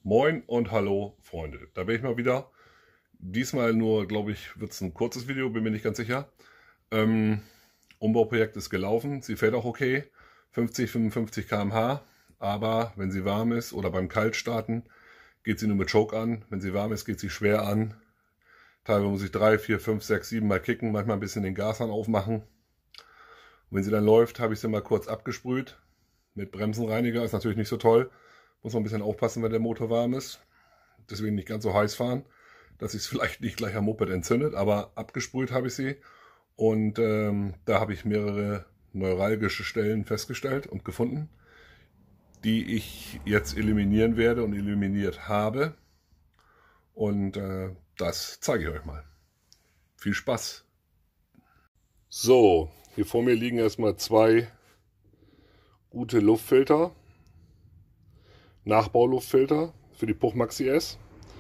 Moin und hallo Freunde, da bin ich mal wieder. Diesmal nur, glaube ich, wird es ein kurzes Video, bin mir nicht ganz sicher. Umbauprojekt ist gelaufen, sie fährt auch okay, 50, 55 km/h, aber wenn sie warm ist oder beim Kaltstarten geht sie nur mit Choke an, wenn sie warm ist geht sie schwer an. Teilweise muss ich 3, 4, 5, 6, 7 Mal kicken, manchmal ein bisschen den Gashahn aufmachen. Und wenn sie dann läuft, habe ich sie mal kurz abgesprüht. Mit Bremsenreiniger ist natürlich nicht so toll. Muss man ein bisschen aufpassen, wenn der Motor warm ist. Deswegen nicht ganz so heiß fahren, dass sich es vielleicht nicht gleich am Moped entzündet. Aber abgesprüht habe ich sie. Und da habe ich mehrere neuralgische Stellen festgestellt und gefunden, die ich jetzt eliminieren werde und eliminiert habe. Und das zeige ich euch mal. Viel Spaß! So, hier vor mir liegen erstmal zwei gute Luftfilter. Nachbauluftfilter für die Puch Maxi S.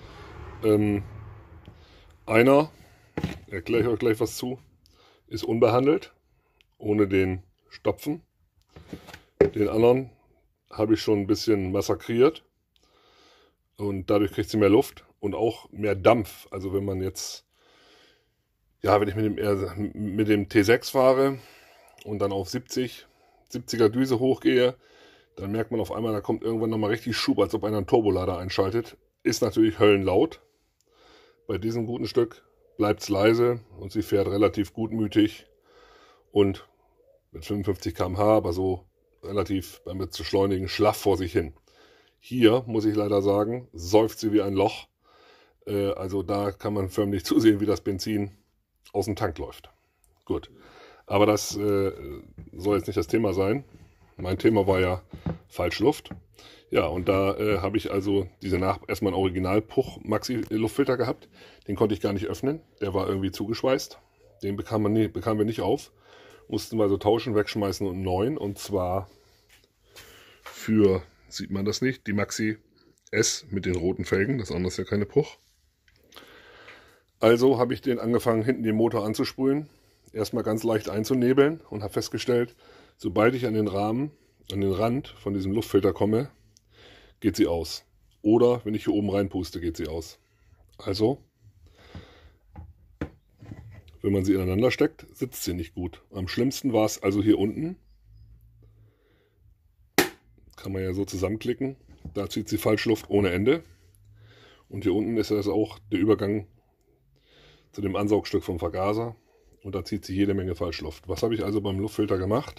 Einer, erkläre ich euch gleich was zu, ist unbehandelt, ohne den Stopfen. Den anderen habe ich schon ein bisschen massakriert und dadurch kriegt sie mehr Luft und auch mehr Dampf. Also wenn man jetzt, ja, wenn ich mit dem T6 fahre und dann auf 70er Düse hochgehe, dann merkt man auf einmal, da kommt irgendwann nochmal richtig Schub, als ob einer einen Turbolader einschaltet. Ist natürlich höllenlaut. Bei diesem guten Stück bleibt es leise und sie fährt relativ gutmütig und mit 55 km/h, aber so relativ beim Beschleunigen schlaff vor sich hin. Hier, muss ich leider sagen, säuft sie wie ein Loch. Also da kann man förmlich zusehen, wie das Benzin aus dem Tank läuft. Gut, aber das soll jetzt nicht das Thema sein. Mein Thema war ja Falschluft. Ja, und da habe ich also erstmal einen Original-Puch Maxi Luftfilter gehabt. Den konnte ich gar nicht öffnen. Der war irgendwie zugeschweißt. Den bekamen wir nicht auf. Mussten wir also tauschen, wegschmeißen und einen neuen. Und zwar für, sieht man das nicht, die Maxi S mit den roten Felgen. Das andere ist ja keine Puch. Also habe ich den angefangen, hinten den Motor anzusprühen. Erstmal ganz leicht einzunebeln und habe festgestellt, sobald ich an den Rand von diesem Luftfilter komme, geht sie aus. Oder wenn ich hier oben reinpuste, geht sie aus. Also, wenn man sie ineinander steckt, sitzt sie nicht gut. Am schlimmsten war es also hier unten. Kann man ja so zusammenklicken. Da zieht sie Falschluft ohne Ende. Und hier unten ist das auch der Übergang zu dem Ansaugstück vom Vergaser. Und da zieht sie jede Menge Falschluft. Was habe ich also beim Luftfilter gemacht?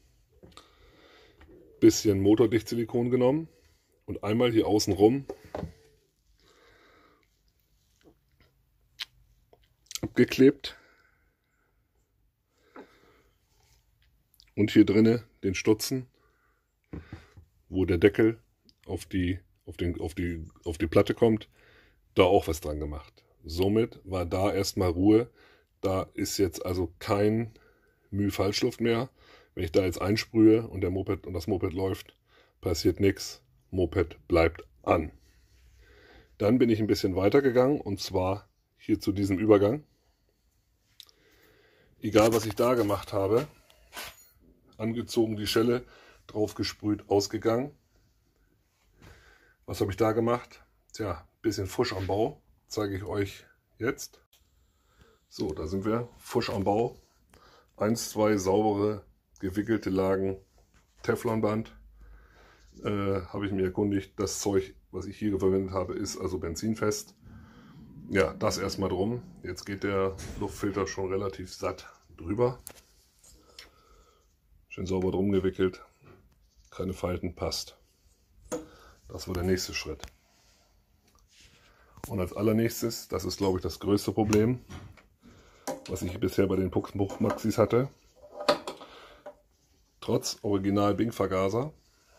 Bisschen Motordichtsilikon genommen und einmal hier außen rum abgeklebt und hier drinne den Stutzen, wo der Deckel auf die Platte kommt, da auch was dran gemacht. Somit war da erstmal Ruhe. Da ist jetzt also kein Mühe Falschluft mehr. Wenn ich da jetzt einsprühe und das Moped läuft, passiert nichts. Moped bleibt an. Dann bin ich ein bisschen weiter gegangen und zwar hier zu diesem Übergang. Egal was ich da gemacht habe, angezogen, die Schelle, drauf gesprüht, ausgegangen. Was habe ich da gemacht? Tja, bisschen Fusch am Bau, zeige ich euch jetzt. So, da sind wir, Fusch am Bau. 1, 2 saubere gewickelte Lagen Teflonband. Habe ich mir erkundigt, das Zeug, was ich hier verwendet habe, ist also benzinfest. Ja, das erstmal drum. Jetzt geht der Luftfilter schon relativ satt drüber. Schön sauber drum gewickelt. Keine Falten, passt. Das war der nächste Schritt. Und als allernächstes, das ist glaube ich das größte Problem, was ich bisher bei den Puch Maxis hatte. Trotz Original Bing-Vergaser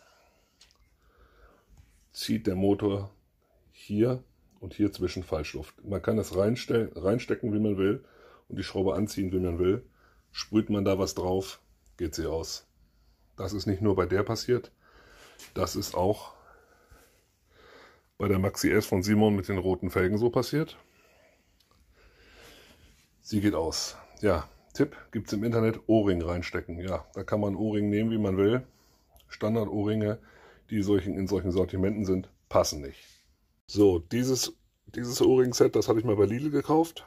zieht der Motor hier und hier zwischen Falschluft. Man kann es reinstecken, wie man will, und die Schraube anziehen, wie man will. Sprüht man da was drauf, geht sie aus. Das ist nicht nur bei der passiert, das ist auch bei der Maxi S von Simon mit den roten Felgen so passiert. Sie geht aus. Ja, Tipp gibt es im Internet, O-Ring reinstecken. Ja, da kann man O-Ring nehmen, wie man will. Standard-O-Ringe, die in solchen Sortimenten sind, passen nicht. So, dieses O-Ring-Set, das hatte ich mal bei Lidl gekauft.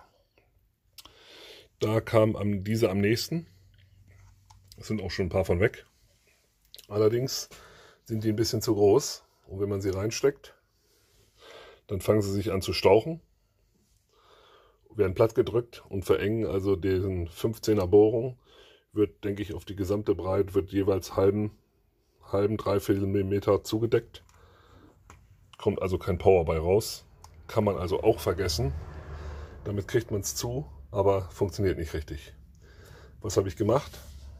Da kam diese am nächsten. Es sind auch schon ein paar von weg. Allerdings sind die ein bisschen zu groß. Und wenn man sie reinsteckt, dann fangen sie sich an zu stauchen, werden platt gedrückt und verengen also diesen 15er Bohrung. Wird, denke ich, auf die gesamte Breite, wird jeweils halben, dreiviertel Millimeter zugedeckt. Kommt also kein Power bei raus. Kann man also auch vergessen. Damit kriegt man es zu, aber funktioniert nicht richtig. Was habe ich gemacht?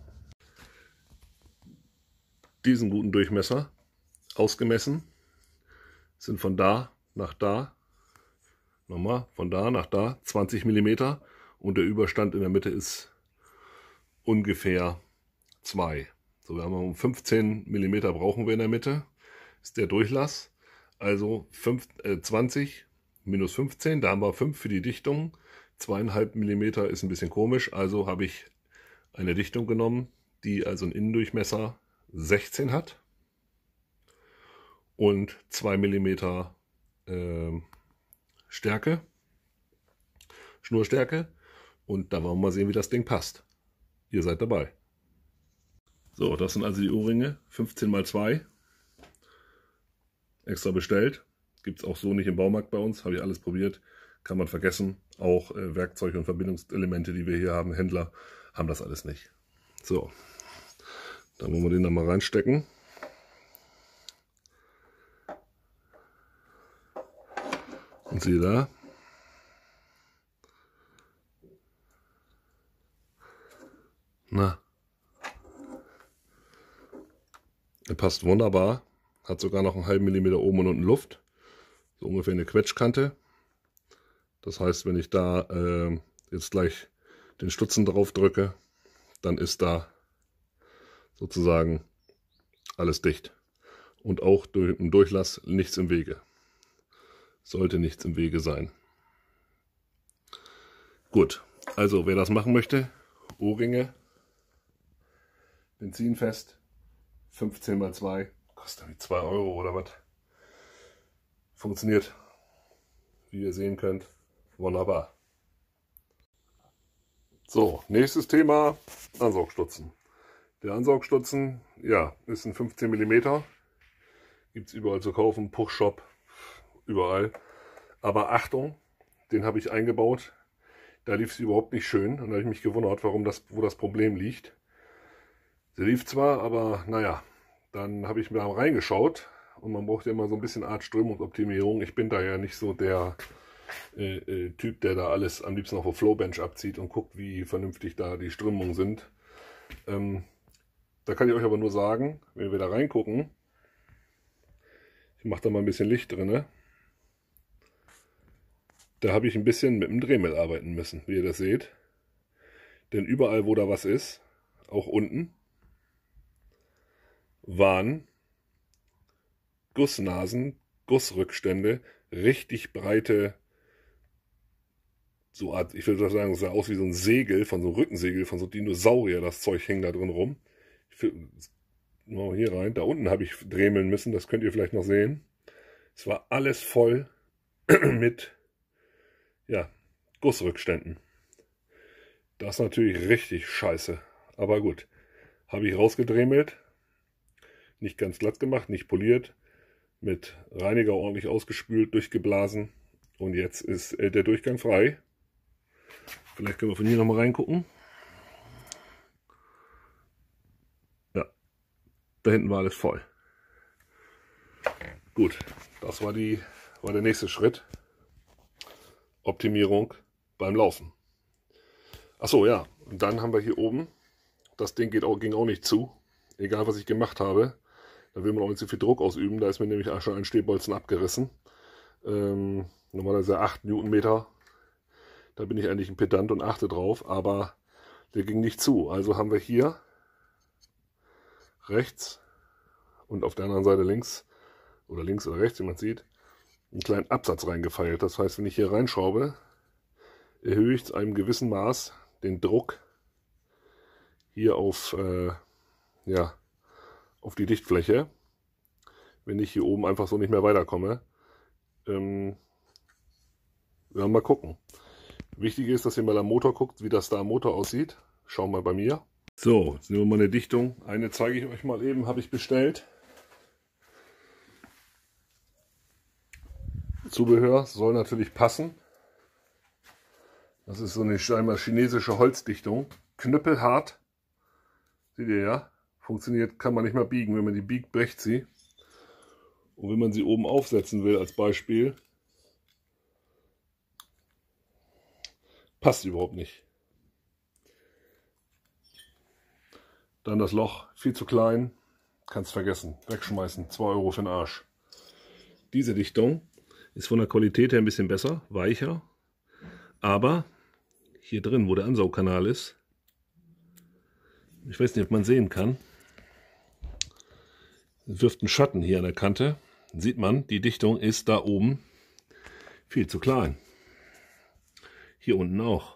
Diesen guten Durchmesser ausgemessen. Sind von da nach da, nochmal, von da nach da 20 mm und der Überstand in der Mitte ist ungefähr 2. So, wir haben um 15 mm brauchen wir in der Mitte, ist der Durchlass. Also 20 minus 15, da haben wir 5 für die Dichtung. 2,5 mm ist ein bisschen komisch, also habe ich eine Dichtung genommen, die also einen Innendurchmesser 16 hat und 2 mm Stärke, Schnurstärke, und da wollen wir mal sehen, wie das Ding passt. Ihr seid dabei. So, das sind also die Ohrringe, 15 x 2, extra bestellt. Gibt es auch so nicht im Baumarkt bei uns, habe ich alles probiert, kann man vergessen. Auch Werkzeuge und Verbindungselemente, die wir hier haben, Händler, haben das alles nicht. So, dann wollen wir den da mal reinstecken. Und siehe da. Na. Er passt wunderbar. Hat sogar noch einen halben Millimeter oben und unten Luft. So ungefähr eine Quetschkante. Das heißt, wenn ich da jetzt gleich den Stutzen drauf drücke, dann ist da sozusagen alles dicht. Und auch im Durchlass nichts im Wege. Sollte nichts im Wege sein. Gut, also wer das machen möchte, Ohrringe, benzinfest, 15 x 2, kostet irgendwie 2 Euro oder was. Funktioniert, wie ihr sehen könnt, wunderbar. So, nächstes Thema, Ansaugstutzen. Der Ansaugstutzen, ja, ist ein 15 mm. Gibt es überall zu kaufen, Puchshop, überall. Aber Achtung, den habe ich eingebaut. Da lief es überhaupt nicht schön. Und da habe ich mich gewundert, wo das Problem liegt. Der lief zwar, aber naja, dann habe ich mir da reingeschaut. Und man braucht ja immer so ein bisschen Art Strömungsoptimierung. Ich bin da ja nicht so der Typ, der da alles am liebsten auf der Flowbench abzieht und guckt, wie vernünftig da die Strömungen sind. Da kann ich euch aber nur sagen, wenn wir da reingucken, ich mache da mal ein bisschen Licht drin, da habe ich ein bisschen mit dem Dremel arbeiten müssen, wie ihr das seht. Denn überall, wo da was ist, auch unten, waren Gussnasen, Gussrückstände, richtig breite, so Art, ich würde sagen, es sah aus wie so ein Segel, von so einem Rückensegel, von so Dinosaurier, das Zeug hing da drin rum. Mal hier rein, da unten habe ich dremeln müssen, das könnt ihr vielleicht noch sehen. Es war alles voll mit, ja, Gussrückständen. Das ist natürlich richtig scheiße, aber gut. Habe ich rausgedremelt, nicht ganz glatt gemacht, nicht poliert, mit Reiniger ordentlich ausgespült, durchgeblasen und jetzt ist der Durchgang frei. Vielleicht können wir von hier nochmal reingucken. Ja, da hinten war alles voll. Gut, das war der nächste Schritt. Optimierung beim Laufen. Achso, ja, und dann haben wir hier oben, das Ding ging auch nicht zu. Egal was ich gemacht habe, da will man auch nicht so viel Druck ausüben. Da ist mir nämlich schon ein Stehbolzen abgerissen. Normalerweise 8 Newtonmeter. Da bin ich eigentlich ein Pedant und achte drauf, aber der ging nicht zu. Also haben wir hier rechts und auf der anderen Seite links oder rechts, wie man sieht, einen kleinen Absatz reingefeilt. Das heißt, wenn ich hier reinschraube, erhöhe ich zu einem gewissen Maß den Druck hier auf die Dichtfläche. Wenn ich hier oben einfach so nicht mehr weiterkomme, Ja, mal gucken. Wichtig ist, dass ihr mal am Motor guckt, wie das da am Motor aussieht. Schauen wir mal bei mir. So, jetzt nehmen wir mal eine Dichtung. Eine zeige ich euch mal eben, habe ich bestellt. Zubehör soll natürlich passen. Das ist so eine scheinbar chinesische Holzdichtung. Knüppelhart. Seht ihr ja? Funktioniert, kann man nicht mehr biegen. Wenn man die biegt, bricht sie. Und wenn man sie oben aufsetzen will, als Beispiel, passt überhaupt nicht. Dann das Loch, viel zu klein, kannst vergessen, wegschmeißen, 2 Euro für den Arsch. Diese Dichtung ist von der Qualität her ein bisschen besser, weicher, aber hier drin, wo der Ansaugkanal ist, ich weiß nicht, ob man sehen kann, wirft einen Schatten hier an der Kante, sieht man, die Dichtung ist da oben viel zu klein. Hier unten auch.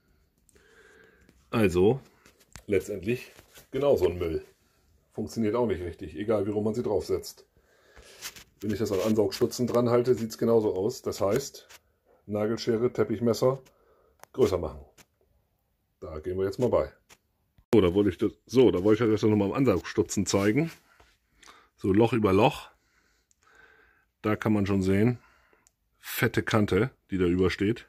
Also letztendlich genauso ein Müll. Funktioniert auch nicht richtig, egal wie rum man sie draufsetzt. Wenn ich das an Ansaugstutzen dran halte, sieht es genauso aus. Das heißt, Nagelschere, Teppichmesser größer machen. Da gehen wir jetzt mal bei. So, da wollte ich euch das nochmal am Ansaugstutzen zeigen. So Loch über Loch. Da kann man schon sehen, fette Kante, die da übersteht.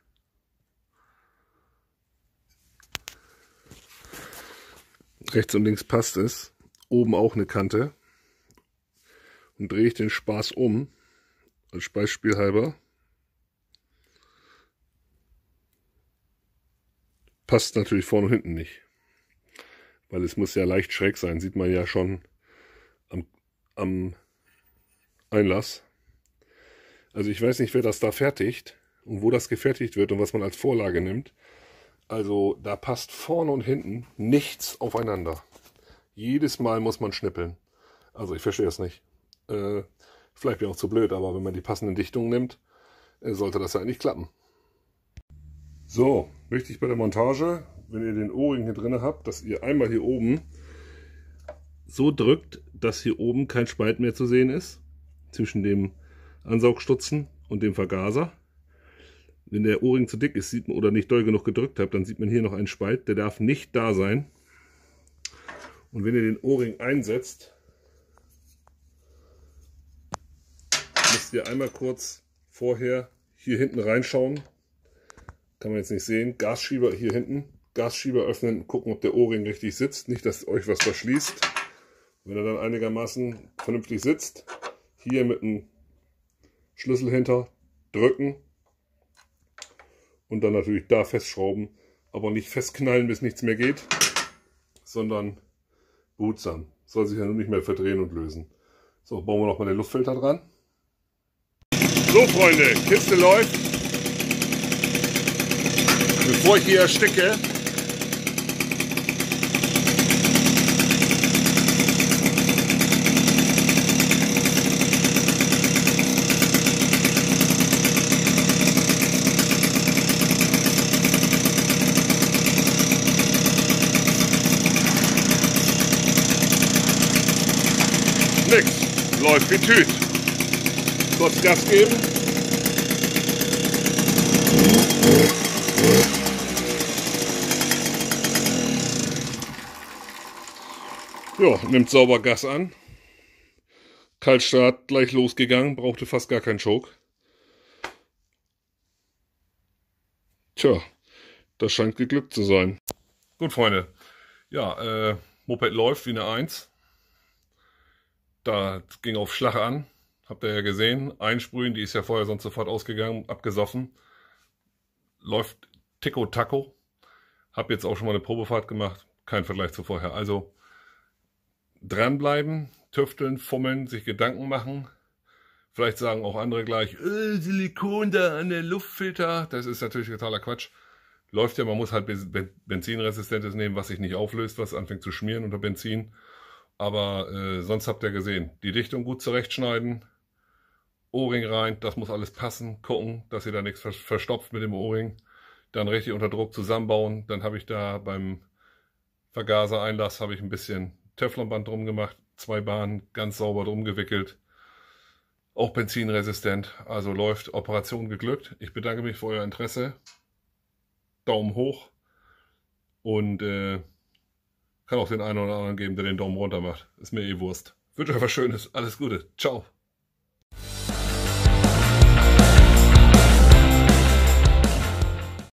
Rechts und links passt es. Oben auch eine Kante. Und drehe ich den Spaß um, als Beispiel halber. Passt natürlich vorne und hinten nicht. Weil es muss ja leicht schräg sein, sieht man ja schon am Einlass. Also ich weiß nicht, wer das da fertigt und wo das gefertigt wird und was man als Vorlage nimmt. Also da passt vorne und hinten nichts aufeinander. Jedes Mal muss man schnippeln. Also ich verstehe es nicht. Vielleicht bin ich auch zu blöd, aber wenn man die passenden Dichtungen nimmt, sollte das ja eigentlich klappen. So, wichtig bei der Montage, wenn ihr den O-Ring hier drin habt, dass ihr einmal hier oben so drückt, dass hier oben kein Spalt mehr zu sehen ist, zwischen dem Ansaugstutzen und dem Vergaser. Wenn der O-Ring zu dick ist, sieht man, oder nicht doll genug gedrückt habt, dann sieht man hier noch einen Spalt, der darf nicht da sein. Und wenn ihr den O-Ring einsetzt, müsst ihr einmal kurz vorher hier hinten reinschauen. Kann man jetzt nicht sehen. Gasschieber hier hinten. Gasschieber öffnen, gucken, ob der O-Ring richtig sitzt. Nicht, dass euch was verschließt. Wenn er dann einigermaßen vernünftig sitzt, hier mit einem Schlüssel hinter drücken und dann natürlich da festschrauben. Aber nicht festknallen, bis nichts mehr geht, sondern behutsam. Soll sich ja nun nicht mehr verdrehen und lösen. So, bauen wir noch mal den Luftfilter dran. So Freunde, Kiste läuft. Bevor ich hier ersticke, nix, läuft wie Tüt. Kurz Gas geben. Ja, nimmt sauber Gas an. Kaltstart, gleich losgegangen, brauchte fast gar keinen Choke. Tja, das scheint geglückt zu sein. Gut, Freunde. Ja, Moped läuft wie eine 1. Da ging auf Schlag an. Habt ihr ja gesehen. Einsprühen, die ist ja vorher sonst sofort ausgegangen, abgesoffen. Läuft Tico-Taco. Hab jetzt auch schon mal eine Probefahrt gemacht. Kein Vergleich zu vorher. Also dranbleiben, tüfteln, fummeln, sich Gedanken machen. Vielleicht sagen auch andere gleich, Silikon da an der Luftfilter. Das ist natürlich totaler Quatsch. Läuft ja, man muss halt Benzinresistentes nehmen, was sich nicht auflöst, was anfängt zu schmieren unter Benzin. Aber sonst habt ihr gesehen, die Dichtung gut zurechtschneiden, O-Ring rein, das muss alles passen, gucken, dass ihr da nichts verstopft mit dem O-Ring. Dann richtig unter Druck zusammenbauen. Dann habe ich da beim Vergasereinlass habe ich ein bisschen Teflonband drum gemacht, 2 Bahnen ganz sauber drum gewickelt. Auch benzinresistent, also läuft, Operation geglückt. Ich bedanke mich für euer Interesse. Daumen hoch und kann auch den einen oder anderen geben, der den Daumen runter macht. Ist mir eh Wurst. Wünsche euch was Schönes. Alles Gute. Ciao.